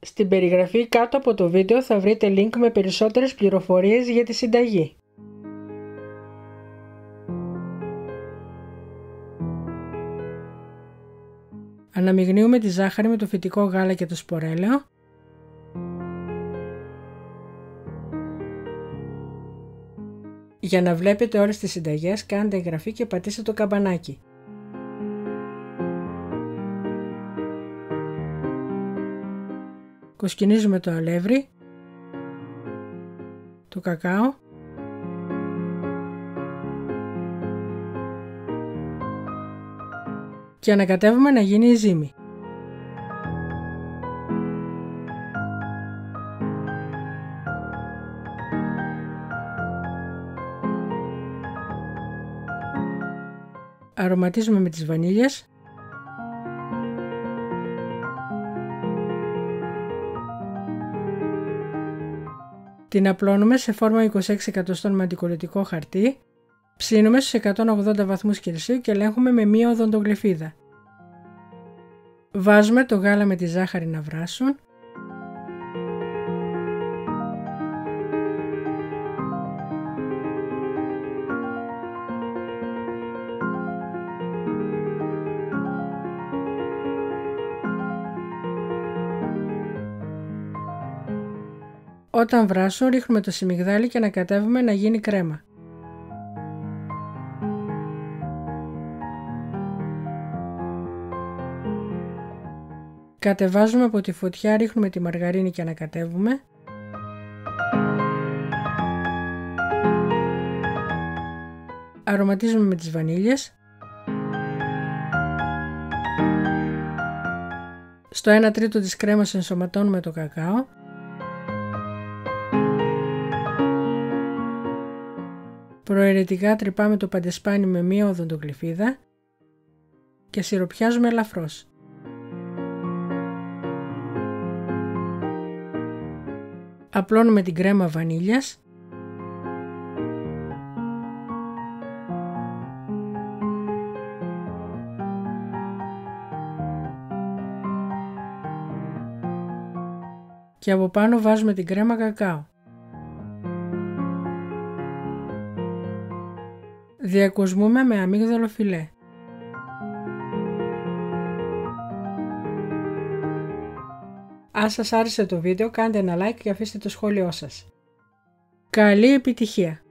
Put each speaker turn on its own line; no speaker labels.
Στην περιγραφή κάτω από το βίντεο θα βρείτε link με περισσότερες πληροφορίες για τη συνταγή. Αναμειγνύουμε τη ζάχαρη με το φυτικό γάλα και το σπορέλαιο. Για να βλέπετε όλες τις συνταγές κάντε εγγραφή και πατήστε το καμπανάκι. Κοσκινίζουμε το αλεύρι, το κακάο και ανακατεύουμε να γίνει η ζύμη. Αρωματίζουμε με τις βανίλιες. Την απλώνουμε σε φόρμα 26 εκατοστών με αντικολλητικό χαρτί. Ψήνουμε στους 180 βαθμούς Κελσίου και ελέγχουμε με μία οδοντογλυφίδα. Βάζουμε το γάλα με τη ζάχαρη να βράσουν. Όταν βράσουν ρίχνουμε το σιμιγδάλι και ανακατεύουμε να γίνει κρέμα. Κατεβάζουμε από τη φωτιά, ρίχνουμε τη μαργαρίνη και ανακατεύουμε. Αρωματίζουμε με τις βανίλιες. Στο 1 τρίτο της κρέμας ενσωματώνουμε το κακάο. Προαιρετικά τρυπάμε το παντεσπάνι με μία οδοντογλυφίδα και σιροπιάζουμε ελαφρώς. Απλώνουμε την κρέμα βανίλιας. Και από πάνω βάζουμε την κρέμα κακάο. Διακοσμούμε με αμύγδαλο φιλέ. Αν σας άρεσε το βίντεο κάντε ένα like και αφήστε το σχόλιο σας. Καλή επιτυχία!